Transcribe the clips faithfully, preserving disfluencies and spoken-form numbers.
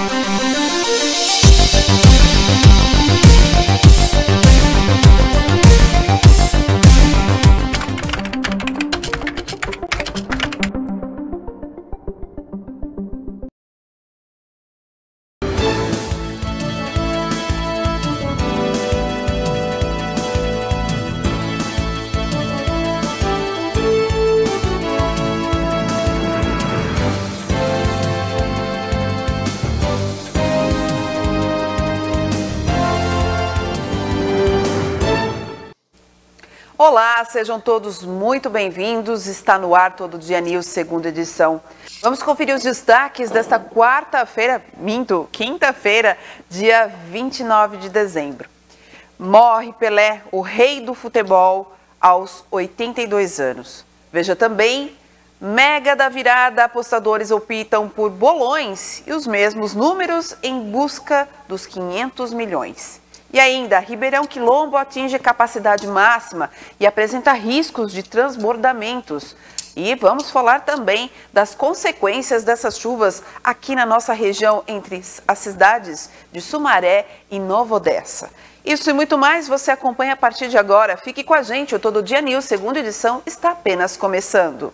Olá, sejam todos muito bem-vindos. Está no ar Todo Dia News, segunda edição. Vamos conferir os destaques desta quarta-feira, minto, quinta-feira, dia vinte e nove de dezembro. Morre Pelé, o rei do futebol, aos oitenta e dois anos. Veja também, mega da virada, apostadores optam por bolões e os mesmos números em busca dos quinhentos milhões. E ainda, Ribeirão Quilombo atinge capacidade máxima e apresenta riscos de transbordamentos. E vamos falar também das consequências dessas chuvas aqui na nossa região, entre as cidades de Sumaré e Nova Odessa. Isso e muito mais você acompanha a partir de agora. Fique com a gente, o Todo Dia News, segunda edição, está apenas começando.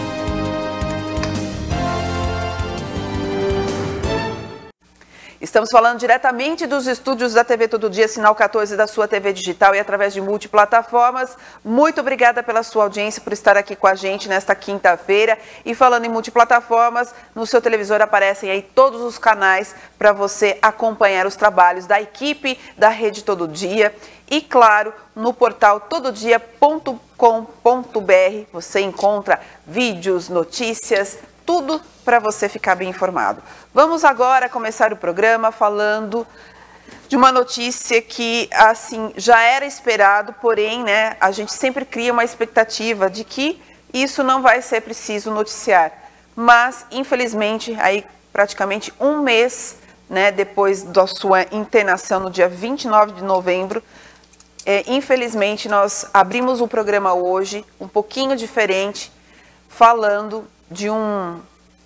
Estamos falando diretamente dos estúdios da T V Todo Dia, Sinal quatorze da sua T V digital e através de multiplataformas. Muito obrigada pela sua audiência, por estar aqui com a gente nesta quinta-feira. E falando em multiplataformas, no seu televisor aparecem aí todos os canais para você acompanhar os trabalhos da equipe da Rede Todo Dia. E claro, no portal todo dia ponto com ponto br você encontra vídeos, notícias, tudo para você ficar bem informado. Vamos agora começar o programa falando de uma notícia que, assim, já era esperado, porém, né, a gente sempre cria uma expectativa de que isso não vai ser preciso noticiar. Mas, infelizmente, aí praticamente um mês, né, depois da sua internação no dia vinte e nove de novembro, é, infelizmente nós abrimos o programa hoje um pouquinho diferente, falando de um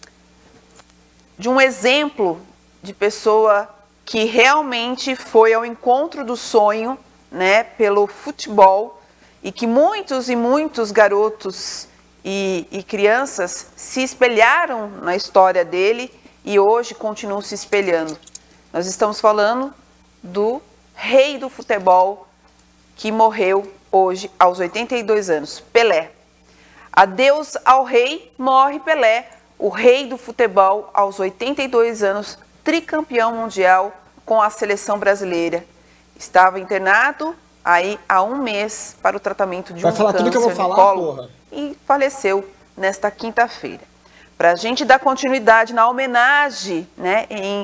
de um exemplo de pessoa que realmente foi ao encontro do sonho, né, pelo futebol, e que muitos e muitos garotos e, e crianças se espelharam na história dele e hoje continuam se espelhando. Nós estamos falando do rei do futebol que morreu hoje aos oitenta e dois anos, Pelé. Adeus ao rei, morre Pelé, o rei do futebol aos oitenta e dois anos, tricampeão mundial com a seleção brasileira. Estava internado aí há um mês para o tratamento de um câncer tudo que eu vou falar, no colo porra. E faleceu nesta quinta-feira. Para a gente dar continuidade na homenagem, né, em,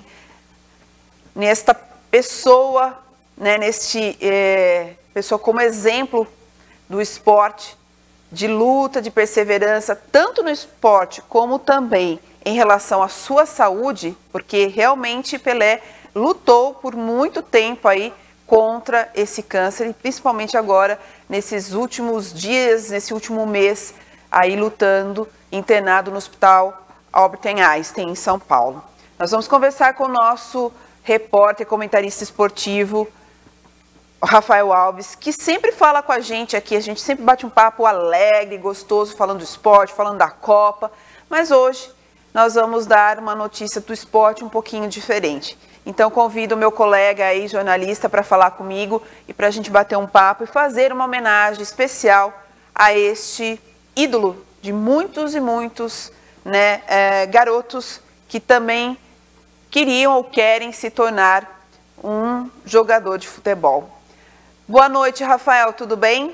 nesta pessoa, né, neste é, pessoa como exemplo do esporte, de luta, de perseverança, tanto no esporte como também em relação à sua saúde, porque realmente Pelé lutou por muito tempo aí contra esse câncer e principalmente agora, nesses últimos dias, nesse último mês, aí lutando, internado no Hospital Albert Einstein, em São Paulo. Nós vamos conversar com o nosso repórter, comentarista esportivo, Rafael Alves, que sempre fala com a gente aqui, a gente sempre bate um papo alegre, gostoso, falando do esporte, falando da Copa, mas hoje nós vamos dar uma notícia do esporte um pouquinho diferente. Então convido o meu colega aí, jornalista, para falar comigo e para a gente bater um papo e fazer uma homenagem especial a este ídolo de muitos e muitos, né, é, garotos que também queriam ou querem se tornar um jogador de futebol. Boa noite, Rafael, tudo bem?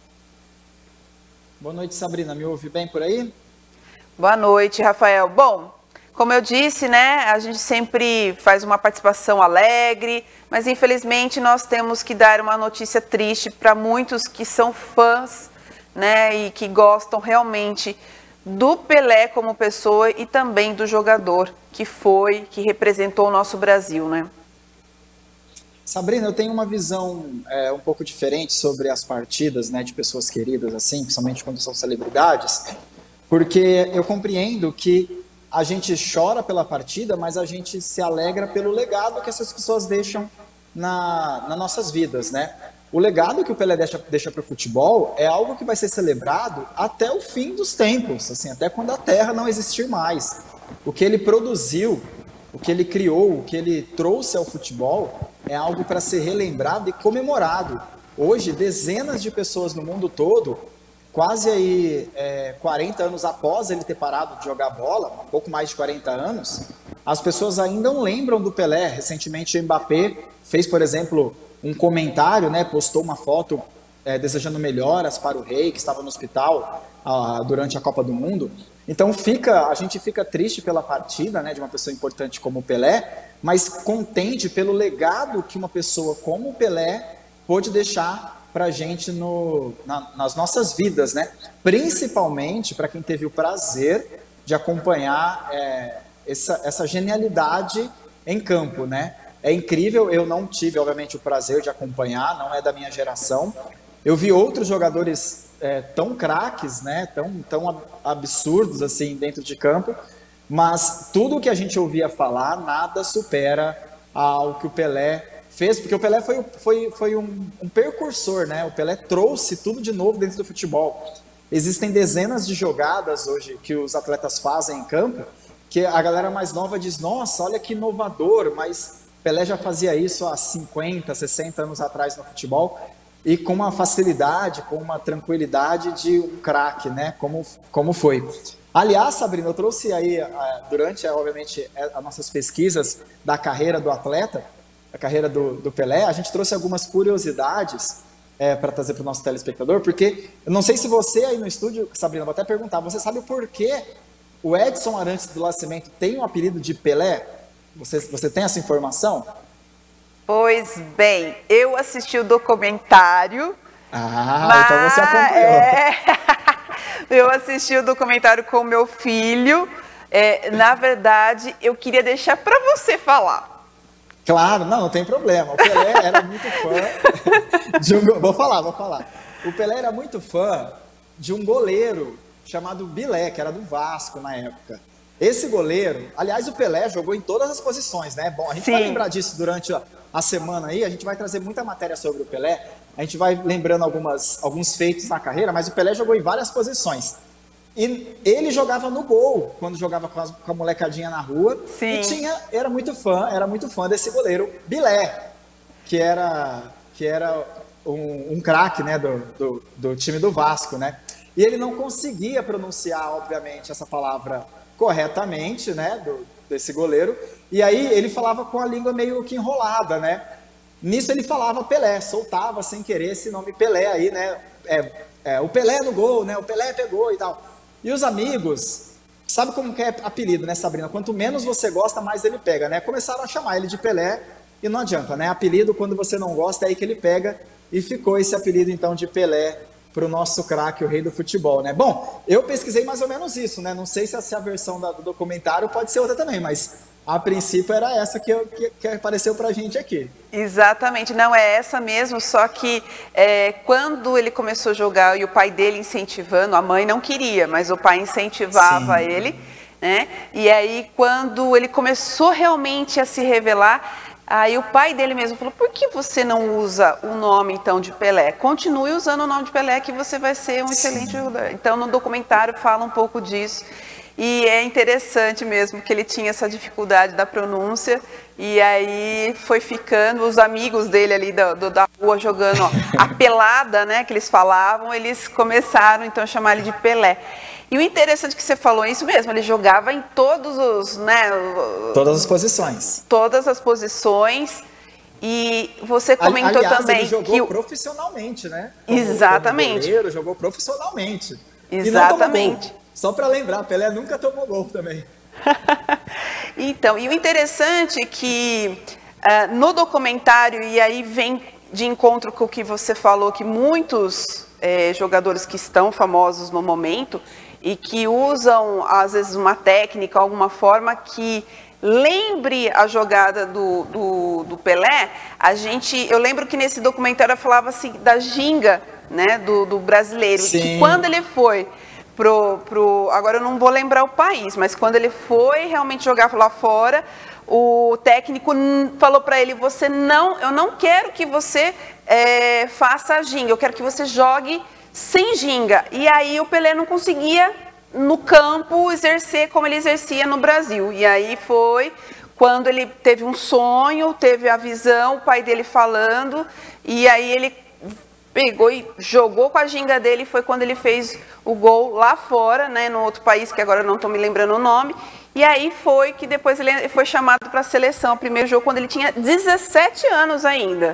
Boa noite, Sabrina. Me ouve bem por aí? Boa noite, Rafael. Bom, como eu disse, né, a gente sempre faz uma participação alegre, mas infelizmente nós temos que dar uma notícia triste para muitos que são fãs, né, e que gostam realmente do Pelé como pessoa e também do jogador que foi, que representou o nosso Brasil, né? Sabrina, eu tenho uma visão é, um pouco diferente sobre as partidas, né, de pessoas queridas, assim, principalmente quando são celebridades, porque eu compreendo que a gente chora pela partida, mas a gente se alegra pelo legado que essas pessoas deixam na, nas nossas vidas, né? O legado que o Pelé deixa, deixa para o futebol é algo que vai ser celebrado até o fim dos tempos, assim, até quando a Terra não existir mais. O que ele produziu, o que ele criou, o que ele trouxe ao futebol é algo para ser relembrado e comemorado. Hoje, dezenas de pessoas no mundo todo, quase aí é, quarenta anos após ele ter parado de jogar bola, um pouco mais de quarenta anos, as pessoas ainda não lembram do Pelé. Recentemente o Mbappé fez, por exemplo, um comentário, né, postou uma foto é, desejando melhoras para o rei, que estava no hospital ah, durante a Copa do Mundo. Então fica, a gente fica triste pela partida, né, de uma pessoa importante como o Pelé, mas contente pelo legado que uma pessoa como o Pelé pôde deixar para a gente no, na, nas nossas vidas, né? Principalmente para quem teve o prazer de acompanhar é, essa, essa genialidade em campo, né? É incrível, eu não tive, obviamente, o prazer de acompanhar, não é da minha geração. Eu vi outros jogadores é, tão craques, né? Tão, tão absurdos assim dentro de campo, mas tudo que a gente ouvia falar, nada supera ao que o Pelé fez, porque o Pelé foi, foi, foi um, um precursor, né? O Pelé trouxe tudo de novo dentro do futebol. Existem dezenas de jogadas hoje que os atletas fazem em campo, que a galera mais nova diz, nossa, olha que inovador, mas Pelé já fazia isso há cinquenta, sessenta anos atrás no futebol, e com uma facilidade, com uma tranquilidade de um craque, né? Como, como foi. Aliás, Sabrina, eu trouxe aí, durante, obviamente, as nossas pesquisas da carreira do atleta, a carreira do, do Pelé, a gente trouxe algumas curiosidades é, para trazer para o nosso telespectador, porque eu não sei se você aí no estúdio, Sabrina, vou até perguntar, você sabe o porquê o Edson Arantes do Nascimento tem o apelido de Pelé? Você, você tem essa informação? Pois bem, eu assisti o documentário. Ah, mas... então você acompanhou. É... eu assisti o documentário com o meu filho. É, na verdade, eu queria deixar para você falar. Claro, não, não tem problema. O Pelé era muito fã de um... Vou falar, vou falar. O Pelé era muito fã de um goleiro chamado Bilé, que era do Vasco na época. Esse goleiro, aliás, o Pelé jogou em todas as posições, né? Bom, a gente Sim. vai lembrar disso durante a, a semana aí, a gente vai trazer muita matéria sobre o Pelé, a gente vai lembrando algumas, alguns feitos na carreira, mas o Pelé jogou em várias posições. E ele jogava no gol, quando jogava com a, com a molecadinha na rua. Sim. E tinha, era muito fã, era muito fã desse goleiro Bilé, que era, que era um, um craque, né, do, do, do time do Vasco, né? E ele não conseguia pronunciar, obviamente, essa palavra corretamente, né, do, desse goleiro. E aí ele falava com a língua meio que enrolada, né? Nisso ele falava Pelé, soltava sem querer esse nome Pelé aí, né? É, é, o Pelé no gol, né? O Pelé pegou e tal. E os amigos, sabe como que é apelido, né, Sabrina? Quanto menos você gosta, mais ele pega, né? Começaram a chamar ele de Pelé e não adianta, né? Apelido, quando você não gosta, é aí que ele pega. E ficou esse apelido, então, de Pelé para o nosso craque, o rei do futebol, né? Bom, eu pesquisei mais ou menos isso, né? Não sei se essa versão da, do documentário pode ser outra também, mas a princípio era essa que, eu, que, que apareceu para a gente aqui. Exatamente, não é essa mesmo, só que é, quando ele começou a jogar e o pai dele incentivando, a mãe não queria, mas o pai incentivava Sim. ele, né? E aí quando ele começou realmente a se revelar, aí o pai dele mesmo falou, por que você não usa o nome, então, de Pelé? Continue usando o nome de Pelé que você vai ser um Sim. excelente jogador. Então, no documentário fala um pouco disso. E é interessante mesmo que ele tinha essa dificuldade da pronúncia. E aí foi ficando, os amigos dele ali da, do, da rua jogando ó, a pelada, né, que eles falavam, eles começaram, então, a chamar ele de Pelé. E o interessante que você falou é isso mesmo, ele jogava em todos os, né... Todas as posições. Todas as posições. E você comentou Aliás, também ele jogou que... profissionalmente, né? Como, Exatamente. Como goleiro, jogou profissionalmente. Exatamente. Só para lembrar, Pelé nunca tomou gol também. Então, e o interessante é que uh, no documentário, e aí vem de encontro com o que você falou, que muitos eh, jogadores que estão famosos no momento e que usam, às vezes, uma técnica, alguma forma que lembre a jogada do, do, do Pelé, a gente, eu lembro que nesse documentário falava assim, da ginga, né, do, do brasileiro, Sim. que quando ele foi pro, pro, agora eu não vou lembrar o país, mas quando ele foi realmente jogar lá fora, o técnico falou para ele, você não, eu não quero que você é, faça ginga, eu quero que você jogue sem ginga. E aí o Pelé não conseguia no campo exercer como ele exercia no Brasil. E aí foi quando ele teve um sonho, teve a visão, o pai dele falando, e aí ele pegou e jogou com a ginga dele, foi quando ele fez o gol lá fora, né, no outro país, que agora eu não estou me lembrando o nome, e aí foi que depois ele foi chamado para a seleção, o primeiro jogo, quando ele tinha dezessete anos ainda.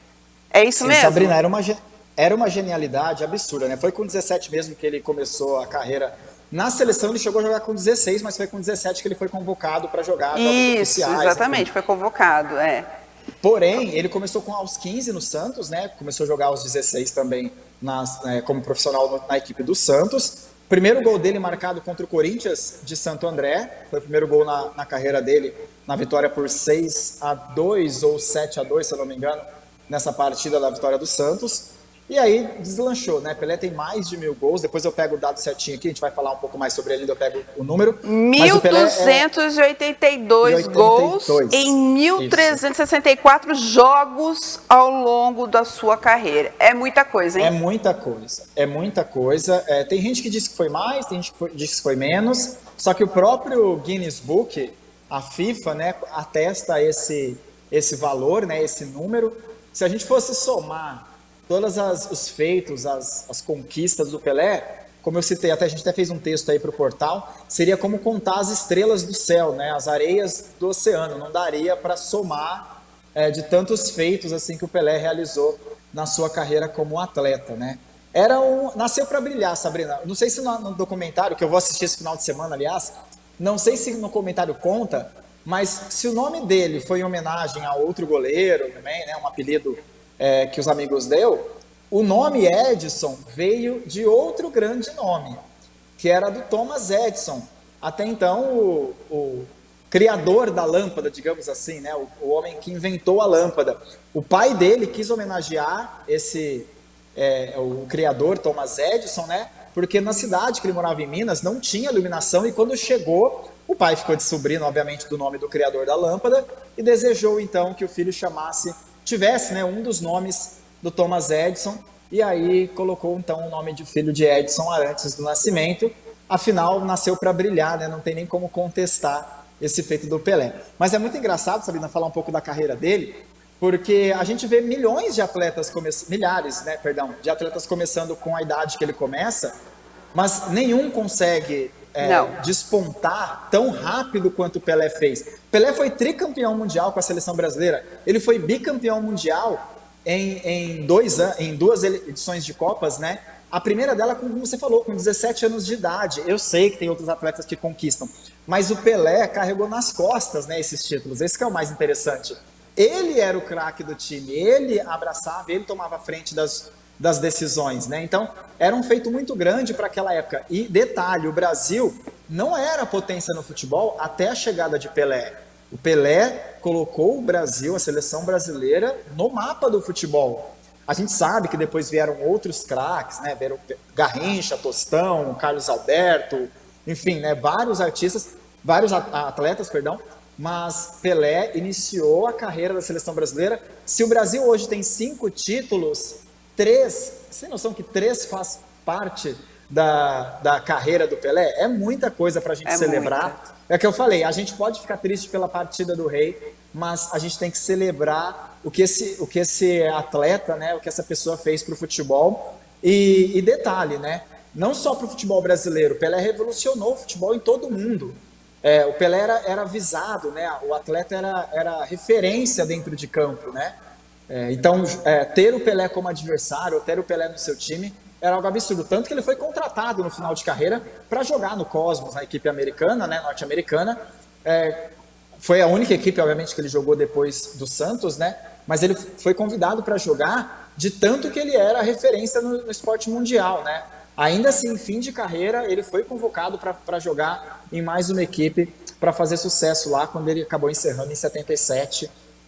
É isso Sim, mesmo? Sabrina, era uma, era uma genialidade absurda, né? Foi com dezessete mesmo que ele começou a carreira. Na seleção ele chegou a jogar com dezesseis, mas foi com dezessete que ele foi convocado para jogar jogos Isso, oficiais. Isso, exatamente, enfim. Foi convocado, é. Porém, ele começou com aos quinze no Santos, né? Começou a jogar aos dezesseis também nas, né, como profissional no, na equipe do Santos. Primeiro gol dele marcado contra o Corinthians de Santo André. Foi o primeiro gol na, na carreira dele, na vitória por seis a dois ou sete a dois, se eu não me engano, nessa partida da vitória do Santos. E aí deslanchou, né? Pelé tem mais de mil gols. Depois eu pego o dado certinho aqui, a gente vai falar um pouco mais sobre ele, eu pego o número. mil duzentos e oitenta e dois gols em mil trezentos e sessenta e quatro jogos ao longo da sua carreira. É muita coisa, hein? É muita coisa, é muita coisa. É, tem gente que diz que foi mais, tem gente que foi, diz que foi menos. Só que o próprio Guinness Book, a FIFA, né, atesta esse, esse valor, né, esse número. Se a gente fosse somar todos os feitos, as, as conquistas do Pelé, como eu citei, até a gente até fez um texto aí para o portal, seria como contar as estrelas do céu, né, as areias do oceano. Não daria para somar é, de tantos feitos assim que o Pelé realizou na sua carreira como atleta, né? Era um, nasceu para brilhar, Sabrina. Não sei se no, no documentário, que eu vou assistir esse final de semana, aliás, não sei se no comentário conta, mas se o nome dele foi em homenagem a outro goleiro também, né, um apelido É, que os amigos deu, o nome Edison veio de outro grande nome, que era do Thomas Edison, até então o, o criador da lâmpada, digamos assim, né? o, o homem que inventou a lâmpada. O pai dele quis homenagear esse, é, o criador Thomas Edison, né? Porque na cidade que ele morava em Minas não tinha iluminação, e quando chegou, o pai ficou de sobrinho, obviamente, do nome do criador da lâmpada, e desejou então que o filho chamasse tivesse, né, um dos nomes do Thomas Edison, e aí colocou então o nome de filho de Edison antes do nascimento. Afinal, nasceu para brilhar, né? Não tem nem como contestar esse feito do Pelé. Mas é muito engraçado, Sabrina, falar um pouco da carreira dele, porque a gente vê milhões de atletas, come... milhares, né, perdão, de atletas começando com a idade que ele começa, mas nenhum consegue É, despontar tão rápido quanto o Pelé fez. Pelé foi tricampeão mundial com a seleção brasileira. Ele foi bicampeão mundial em, em, dois, em duas edições de Copas, né? A primeira dela, como você falou, com dezessete anos de idade. Eu sei que tem outros atletas que conquistam, mas o Pelé carregou nas costas, né, esses títulos. Esse que é o mais interessante. Ele era o craque do time, ele abraçava, ele tomava a frente das das decisões, né? Então, era um feito muito grande para aquela época. E, detalhe, o Brasil não era potência no futebol até a chegada de Pelé. O Pelé colocou o Brasil, a seleção brasileira, no mapa do futebol. A gente sabe que depois vieram outros craques, né? Vieram Garrincha, Tostão, Carlos Alberto, enfim, né? Vários artistas, vários atletas, perdão, mas Pelé iniciou a carreira da seleção brasileira. Se o Brasil hoje tem cinco títulos, três, você tem noção que três faz parte da, da carreira do Pelé? É muita coisa para a gente é celebrar. Muita. É o que eu falei, a gente pode ficar triste pela partida do Rei, mas a gente tem que celebrar o que esse, o que esse atleta, né, o que essa pessoa fez para o futebol. E, e detalhe, né, não só para o futebol brasileiro, o Pelé revolucionou o futebol em todo o mundo. É, o Pelé era, era visado, né, o atleta era, era referência dentro de campo, né? É, então, é, ter o Pelé como adversário, ou ter o Pelé no seu time, era algo absurdo. Tanto que ele foi contratado no final de carreira para jogar no Cosmos, na equipe americana, né, norte-americana. É, foi a única equipe, obviamente, que ele jogou depois do Santos, né? Mas ele foi convidado para jogar de tanto que ele era referência no, no esporte mundial, né? Ainda assim, em fim de carreira, ele foi convocado para jogar em mais uma equipe para fazer sucesso lá, quando ele acabou encerrando em setenta e sete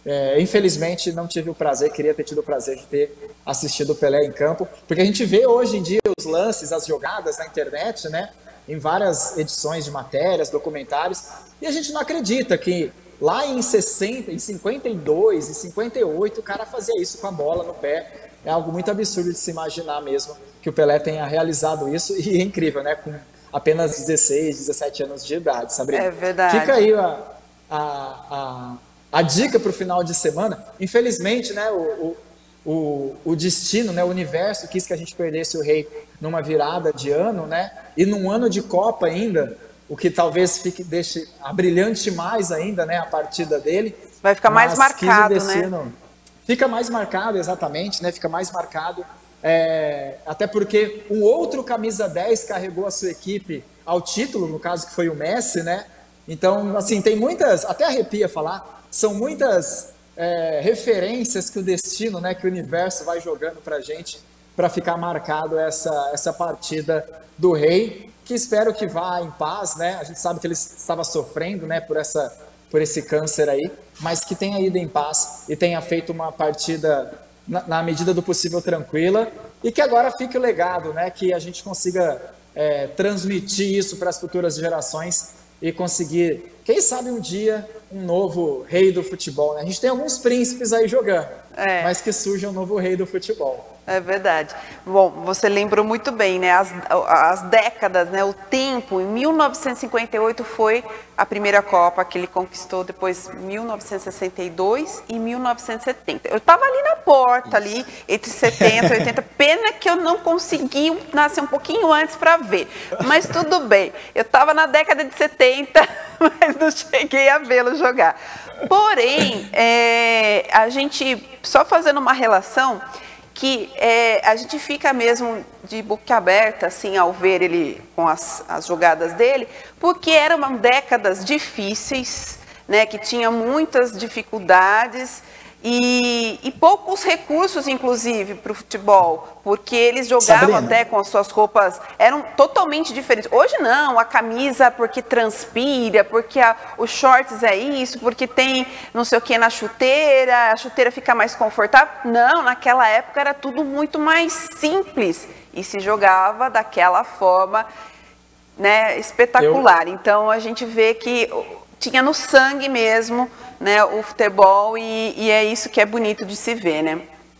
É, infelizmente não tive o prazer, queria ter tido o prazer de ter assistido o Pelé em campo, porque a gente vê hoje em dia os lances, as jogadas na internet, né, em várias edições de matérias, documentários, e a gente não acredita que lá em sessenta, em cinquenta e dois, em cinquenta e oito, o cara fazia isso com a bola no pé. É algo muito absurdo de se imaginar mesmo que o Pelé tenha realizado isso, e é incrível, né, com apenas dezesseis, dezessete anos de idade, Sabrina. É verdade. Fica aí a, a, a, a dica para o final de semana. Infelizmente, né, o, o, o destino, né, o universo quis que a gente perdesse o Rei numa virada de ano, né, e num ano de Copa ainda, o que talvez fique, deixe brilhante mais ainda, né, a partida dele. Vai ficar mais marcado, destino, né? Fica mais marcado, exatamente, né, fica mais marcado. É, até porque um outro camisa dez carregou a sua equipe ao título, no caso que foi o Messi, né? Então, assim, tem muitas, até arrepia falar, são muitas é, referências que o destino, né, que o universo vai jogando pra gente, para ficar marcado essa, essa partida do Rei, que espero que vá em paz, né? A gente sabe que ele estava sofrendo, né, por, essa, por esse câncer aí, mas que tenha ido em paz e tenha feito uma partida Na, na medida do possível tranquila, e que agora fique o legado, né, que a gente consiga é, transmitir isso para as futuras gerações e conseguir, quem sabe um dia, um novo rei do futebol, né? A gente tem alguns príncipes aí jogando, é. mas que surja um novo rei do futebol. É verdade. Bom, você lembrou muito bem, né? As, as décadas, né? O tempo. Em mil novecentos e cinquenta e oito foi a primeira Copa que ele conquistou, depois mil novecentos e sessenta e dois e mil novecentos e setenta. Eu estava ali na porta, ali, entre setenta e oitenta. Pena que eu não consegui nascer um pouquinho antes para ver. Mas tudo bem. Eu estava na década de setenta, mas não cheguei a vê-lo jogar. Porém, é, a gente, só fazendo uma relação, que é, a gente fica mesmo de boca aberta, assim, ao ver ele com as, as jogadas dele, porque eram décadas difíceis, né, que tinha muitas dificuldades e, e poucos recursos, inclusive, para o futebol, porque eles jogavam Sabrina. até com as suas roupas, eram totalmente diferentes. Hoje não, a camisa porque transpira, porque a, os shorts é isso, porque tem não sei o que na chuteira, a chuteira fica mais confortável. Não, naquela época era tudo muito mais simples e se jogava daquela forma, né, espetacular. Eu... Então a gente vê que tinha no sangue mesmo, né, o futebol, e, e é isso que é bonito de se ver, né?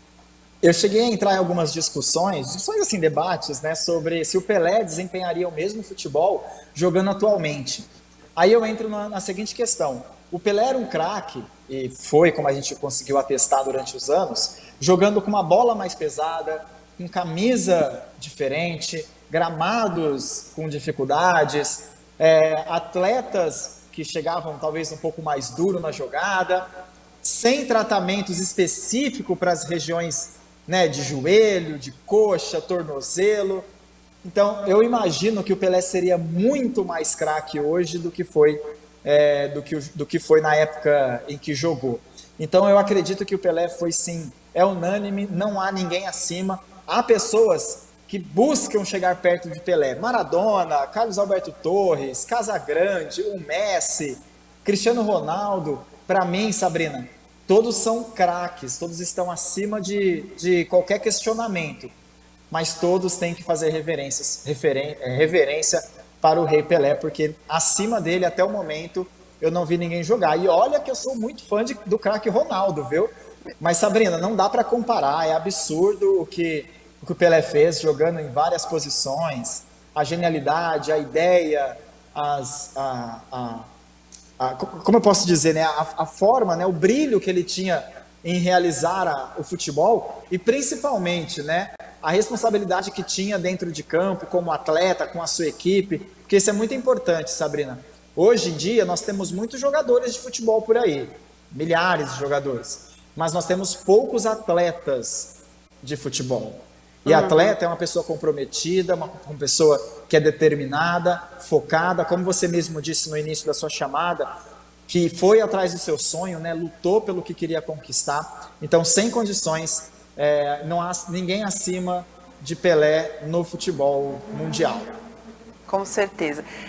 Eu cheguei a entrar em algumas discussões, discussões assim, debates, né, sobre se o Pelé desempenharia o mesmo futebol jogando atualmente. Aí eu entro na, na seguinte questão: o Pelé era um craque, e foi como a gente conseguiu atestar durante os anos, jogando com uma bola mais pesada, com camisa diferente, gramados com dificuldades, é, atletas que chegavam talvez um pouco mais duro na jogada, sem tratamentos específicos para as regiões, né, de joelho, de coxa, tornozelo. Então, eu imagino que o Pelé seria muito mais craque hoje do que foi, é, do que, do que foi na época em que jogou. Então, eu acredito que o Pelé foi, sim, é unânime, não há ninguém acima. Há pessoas que buscam chegar perto de Pelé. Maradona, Carlos Alberto Torres, Casagrande, o Messi, Cristiano Ronaldo. Para mim, Sabrina, todos são craques, todos estão acima de, de qualquer questionamento, mas todos têm que fazer reverências, referen, reverência para o Rei Pelé, porque acima dele, até o momento, eu não vi ninguém jogar. E olha que eu sou muito fã de, do craque Ronaldo, viu? Mas, Sabrina, não dá para comparar, é absurdo o que... o que o Pelé fez, jogando em várias posições, a genialidade, a ideia, as, a, a, a, como eu posso dizer, né, a, a forma, né, o brilho que ele tinha em realizar a, o futebol, e principalmente, né, a responsabilidade que tinha dentro de campo, como atleta, com a sua equipe, porque isso é muito importante, Sabrina. Hoje em dia nós temos muitos jogadores de futebol por aí, milhares de jogadores, mas nós temos poucos atletas de futebol. E atleta é uma pessoa comprometida, uma, uma pessoa que é determinada, focada, como você mesmo disse no início da sua chamada, que foi atrás do seu sonho, né, lutou pelo que queria conquistar. Então, sem condições, é, não há ninguém acima de Pelé no futebol mundial. Com certeza. Bom,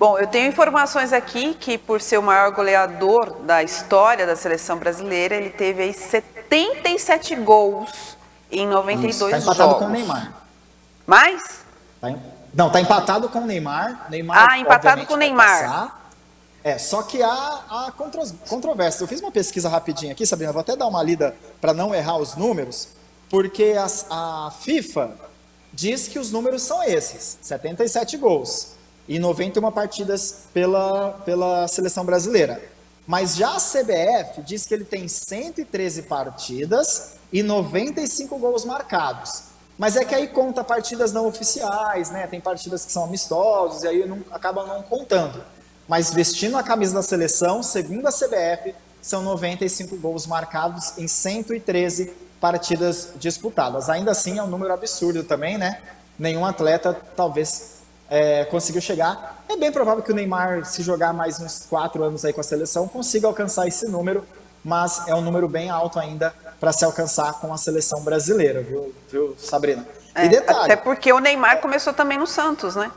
Bom, eu tenho informações aqui que, por ser o maior goleador da história da seleção brasileira, ele teve aí setenta e sete gols em noventa e dois jogos. Está empatado com o Neymar. Mais? Tá em... Não, está empatado com o Neymar. Neymar ah, empatado com o Neymar. É, só que há, há controvérsia. Eu fiz uma pesquisa rapidinha aqui, Sabrina, vou até dar uma lida para não errar os números, porque a, a FIFA diz que os números são esses, setenta e sete gols e noventa e uma partidas pela, pela seleção brasileira. Mas já a C B F diz que ele tem cento e treze partidas e noventa e cinco gols marcados. Mas é que aí conta partidas não oficiais, né? Tem partidas que são amistosas e aí não, acaba não contando. Mas vestindo a camisa da seleção, segundo a C B F, são noventa e cinco gols marcados em cento e treze partidas disputadas. Ainda assim, é um número absurdo também, né? Nenhum atleta, talvez, é, conseguiu chegar. É bem provável que o Neymar, se jogar mais uns quatro anos aí com a seleção, consiga alcançar esse número, mas é um número bem alto ainda para se alcançar com a seleção brasileira, viu, viu Sabrina? É, e detalhe... Até porque o Neymar começou também no Santos, né?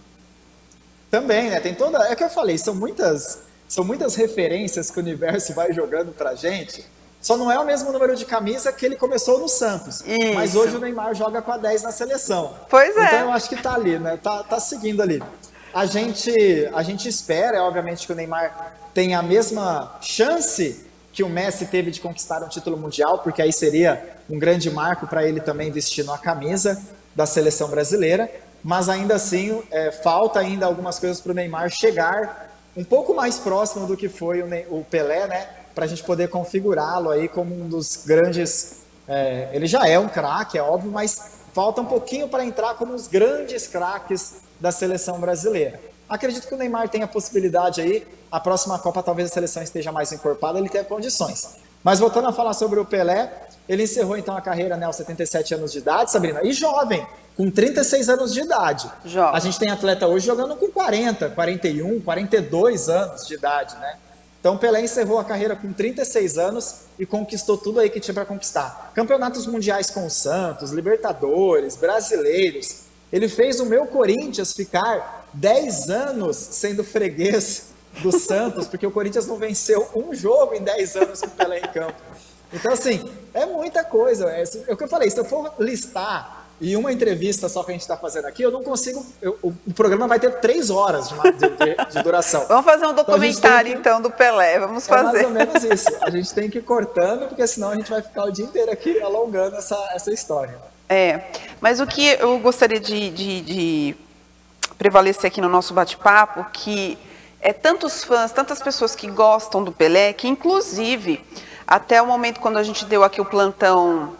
Também, né? Tem toda. É que eu falei, são muitas, são muitas referências que o universo vai jogando pra gente. Só não é o mesmo número de camisa que ele começou no Santos. Isso. Mas hoje o Neymar joga com a dez na seleção. Pois é. Então eu acho que tá ali, né? Tá, tá seguindo ali. A gente, a gente espera, obviamente, que o Neymar tenha a mesma chance que o Messi teve de conquistar um título mundial, porque aí seria um grande marco para ele também vestindo a camisa da seleção brasileira. Mas ainda assim, é, falta ainda algumas coisas para o Neymar chegar um pouco mais próximo do que foi o, Ney, o Pelé, né? Para a gente poder configurá-lo aí como um dos grandes... É, ele já é um craque, é óbvio, mas falta um pouquinho para entrar como os grandes craques da seleção brasileira. Acredito que o Neymar tem a possibilidade aí, a próxima Copa talvez a seleção esteja mais encorpada, ele tenha condições. Mas voltando a falar sobre o Pelé, ele encerrou então a carreira, né, aos setenta e sete anos de idade, Sabrina, e jovem, com trinta e seis anos de idade. Jovem. A gente tem atleta hoje jogando com quarenta, quarenta e um, quarenta e dois anos de idade, né? Então Pelé encerrou a carreira com trinta e seis anos e conquistou tudo aí que tinha para conquistar. Campeonatos mundiais com o Santos, Libertadores, brasileiros. Ele fez o meu Corinthians ficar dez anos sendo freguês do Santos, porque o Corinthians não venceu um jogo em dez anos com o Pelé em campo. Então, assim, é muita coisa. É, é o que eu falei, se eu for listar e uma entrevista só que a gente está fazendo aqui, eu não consigo... Eu, o, o programa vai ter três horas de, de, de duração. Vamos fazer um documentário, então, que, então do Pelé. Vamos fazer. É mais ou menos isso. A gente tem que ir cortando, porque senão a gente vai ficar o dia inteiro aqui alongando essa, essa história. É, mas o que eu gostaria de, de, de prevalecer aqui no nosso bate-papo, que é tantos fãs, tantas pessoas que gostam do Pelé, que inclusive, até o momento quando a gente deu aqui o plantão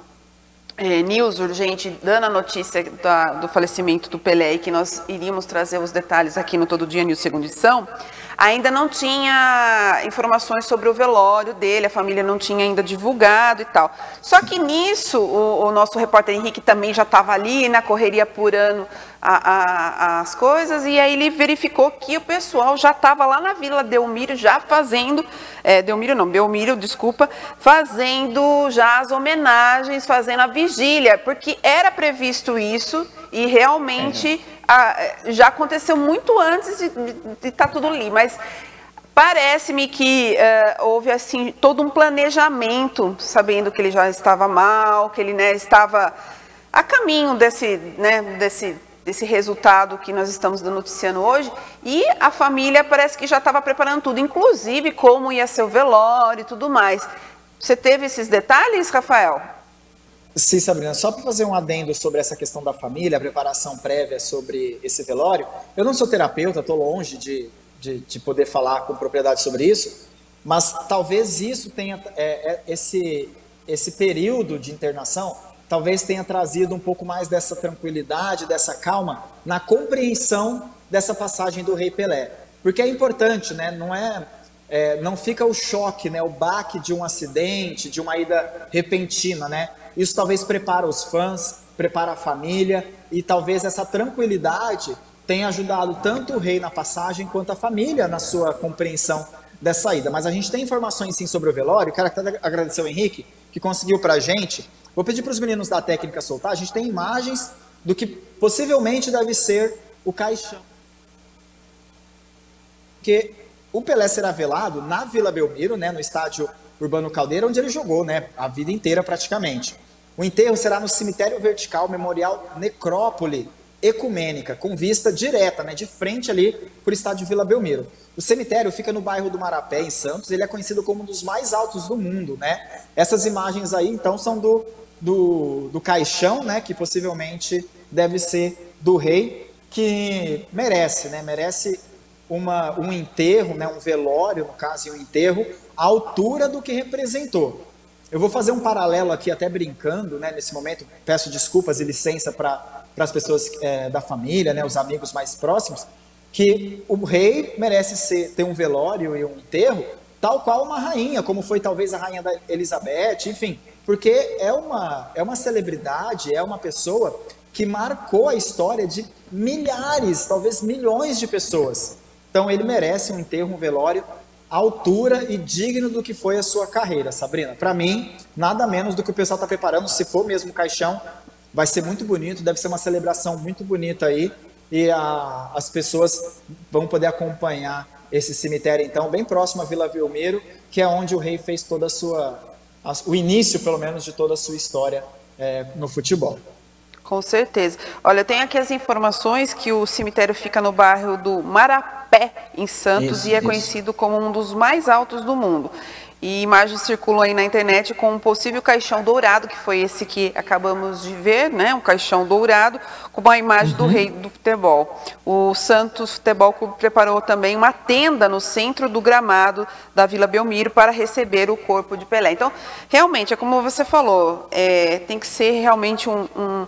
é, News Urgente, dando a notícia da, do falecimento do Pelé, e que nós iríamos trazer os detalhes aqui no Todo Dia News segunda edição, ainda não tinha informações sobre o velório dele, a família não tinha ainda divulgado e tal. Só que nisso, o, o nosso repórter Henrique também já estava ali, na correria apurando a, a, as coisas, e aí ele verificou que o pessoal já estava lá na Vila Belmiro, já fazendo, é, Belmiro não, Belmiro, desculpa, fazendo já as homenagens, fazendo a vigília, porque era previsto isso, e realmente... É. Ah, já aconteceu muito antes de estar tudo ali, mas parece-me que uh, houve assim todo um planejamento, sabendo que ele já estava mal, que ele, né, estava a caminho desse, né, desse, desse resultado que nós estamos noticiando hoje, e a família parece que já estava preparando tudo, inclusive como ia ser o velório e tudo mais. Você teve esses detalhes, Rafael? Sim, Sabrina, só para fazer um adendo sobre essa questão da família, a preparação prévia sobre esse velório, eu não sou terapeuta, estou longe de, de, de poder falar com propriedade sobre isso, mas talvez isso tenha, é, é, esse, esse período de internação, talvez tenha trazido um pouco mais dessa tranquilidade, dessa calma, na compreensão dessa passagem do Rei Pelé. Porque é importante, né? Não é... É, não fica o choque, né, o baque de um acidente, de uma ida repentina, né? Isso talvez prepara os fãs, prepara a família, e talvez essa tranquilidade tenha ajudado tanto o rei na passagem quanto a família na sua compreensão dessa ida. Mas a gente tem informações sim sobre o velório. Quero até agradecer ao Henrique, que conseguiu pra gente. Vou pedir para os meninos da técnica soltar. A gente tem imagens do que possivelmente deve ser o caixão. porque o Pelé será velado na Vila Belmiro, né, no estádio Urbano Caldeira, onde ele jogou, né, a vida inteira praticamente. O enterro será no cemitério vertical Memorial Necrópole Ecumênica, com vista direta, né, de frente ali para o estádio Vila Belmiro. O cemitério fica no bairro do Marapé, em Santos. Ele é conhecido como um dos mais altos do mundo, né? Essas imagens aí, então, são do, do, do caixão, né, que possivelmente deve ser do rei, que merece, né, merece uma, um enterro, né, um velório, no caso, e um enterro, à altura do que representou. Eu vou fazer um paralelo aqui, até brincando, né, nesse momento, peço desculpas e licença para as pessoas é, da família, né, os amigos mais próximos, que o rei merece ser, ter um velório e um enterro, tal qual uma rainha, como foi talvez a rainha da Elizabeth, enfim, porque é uma, é uma celebridade, é uma pessoa que marcou a história de milhares, talvez milhões de pessoas. Então ele merece um enterro, um velório à altura e digno do que foi a sua carreira, Sabrina. Para mim, nada menos do que o pessoal está preparando, se for mesmo o caixão, vai ser muito bonito, deve ser uma celebração muito bonita aí, e a, as pessoas vão poder acompanhar esse cemitério, então, bem próximo à Vila Belmiro, que é onde o rei fez toda a sua, a, o início, pelo menos, de toda a sua história é, no futebol. Com certeza. Olha, tem aqui as informações que o cemitério fica no bairro do Marapé, em Santos, isso, e é isso. conhecido como um dos mais altos do mundo. E imagens circulam aí na internet com um possível caixão dourado, que foi esse que acabamos de ver, né? Um caixão dourado com uma imagem uhum. do rei do futebol. O Santos Futebol Clube preparou também uma tenda no centro do gramado da Vila Belmiro para receber o corpo de Pelé. Então, realmente, é como você falou, é, tem que ser realmente um, um,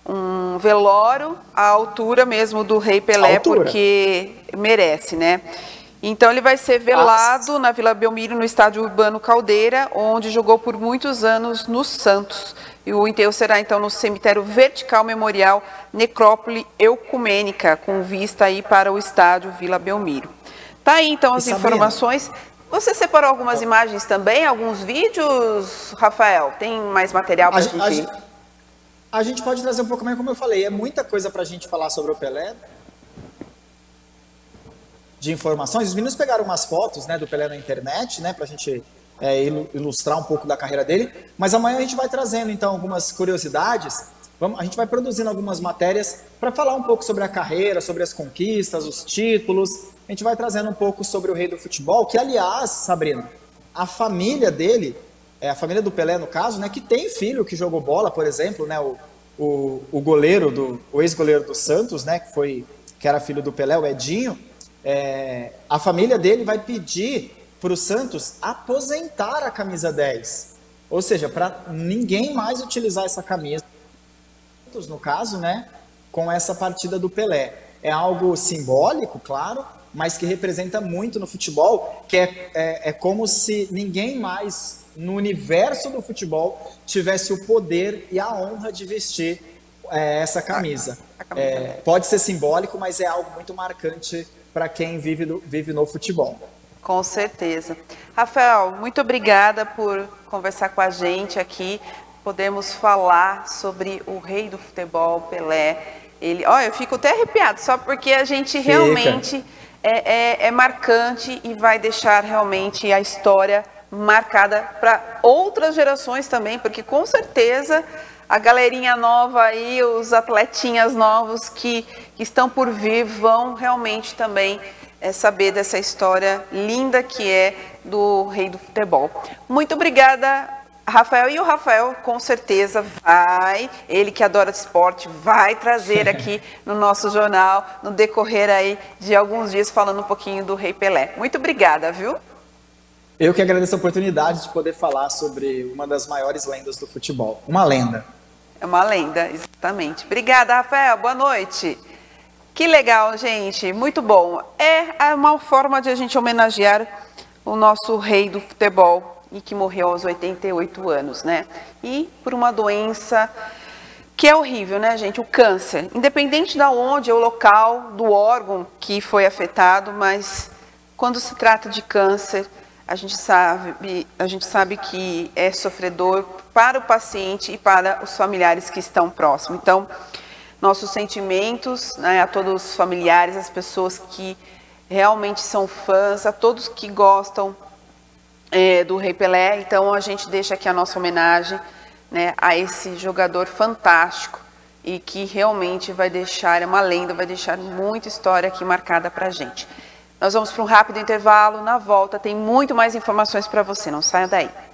um velório à altura mesmo do rei Pelé, altura. Porque merece, né? Então ele vai ser velado na Vila Belmiro, no estádio Urbano Caldeira, onde jogou por muitos anos no Santos. E o enterro será então no cemitério vertical Memorial Necrópole Ecumênica, com vista aí para o estádio Vila Belmiro. Tá aí então as informações. Você separou algumas imagens também, alguns vídeos, Rafael? Tem mais material para a gente? gente a gente pode trazer um pouco mais, como eu falei, é muita coisa para a gente falar sobre o Pelé, de informações. Os meninos pegaram umas fotos, né, do Pelé na internet, né, para a gente é, ilustrar um pouco da carreira dele, mas amanhã a gente vai trazendo então algumas curiosidades, vamos, a gente vai produzindo algumas matérias para falar um pouco sobre a carreira, sobre as conquistas, os títulos, a gente vai trazendo um pouco sobre o rei do futebol, que aliás, Sabrina, a família dele, é, a família do Pelé no caso, né, que tem filho que jogou bola, por exemplo, né, o, o, o goleiro, do, o ex-goleiro do Santos, né, que, foi, que era filho do Pelé, o Edinho. É, a família dele vai pedir para o Santos aposentar a camisa dez, ou seja, para ninguém mais utilizar essa camisa, no caso, né, com essa partida do Pelé. É algo simbólico, claro, mas que representa muito no futebol, que é, é, é como se ninguém mais no universo do futebol tivesse o poder e a honra de vestir é, essa camisa. É, pode ser simbólico, mas é algo muito marcante para quem vive no, vive no futebol. Com certeza. Rafael, muito obrigada por conversar com a gente aqui. Podemos falar sobre o rei do futebol, Pelé. Ele, olha, eu fico até arrepiado, só porque a gente Fica. realmente é, é, é marcante e vai deixar realmente a história marcada para outras gerações também, porque com certeza a galerinha nova aí, os atletinhas novos que, que estão por vir vão realmente também é, saber dessa história linda que é do rei do futebol. Muito obrigada, Rafael. E o Rafael com certeza vai, ele que adora esporte, vai trazer aqui no nosso jornal, no decorrer aí de alguns dias, falando um pouquinho do rei Pelé. Muito obrigada, viu? Eu que agradeço a oportunidade de poder falar sobre uma das maiores lendas do futebol. Uma lenda. É uma lenda, exatamente. Obrigada, Rafael. Boa noite. Que legal, gente. Muito bom. É uma forma de a gente homenagear o nosso rei do futebol e que morreu aos oitenta e oito anos, né? E por uma doença que é horrível, né, gente? O câncer. Independente de onde, é o local, do órgão que foi afetado, mas quando se trata de câncer, a gente sabe, a gente sabe que é sofredor para o paciente e para os familiares que estão próximos. Então, nossos sentimentos, né, a todos os familiares, as pessoas que realmente são fãs, a todos que gostam é, do Rei Pelé. Então a gente deixa aqui a nossa homenagem, né, a esse jogador fantástico e que realmente vai deixar, é uma lenda, vai deixar muita história aqui marcada pra gente. Nós vamos para um rápido intervalo, na volta tem muito mais informações para você, não saia daí.